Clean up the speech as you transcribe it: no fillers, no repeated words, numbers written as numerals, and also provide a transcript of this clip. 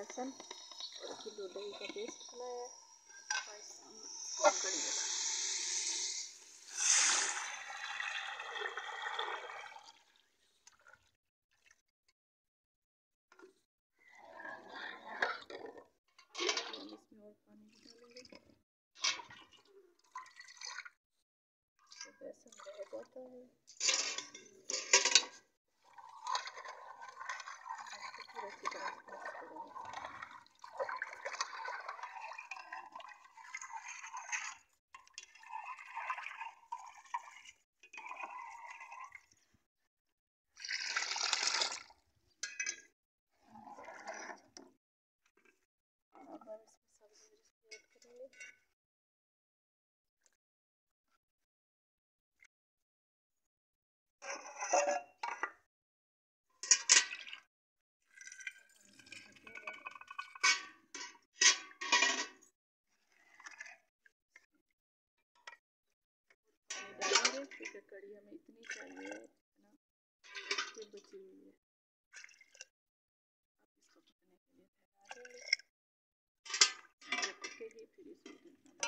लहसुन और किलो दही का पेस्ट बनाया है और कड़ी लगा। इसमें और पानी भी डालेंगे तो बेसन रह जाता है। पूरा अच्छी तरह से मिक्स करेंगे। अब हम इसमें सब्जी ऐड करेंगे। क्योंकि कड़ी हमें इतनी चाहिए इतना कि बची हुई है। अब इसको पकने के लिए ठहरा देंगे। ये पकेगी फिर इसको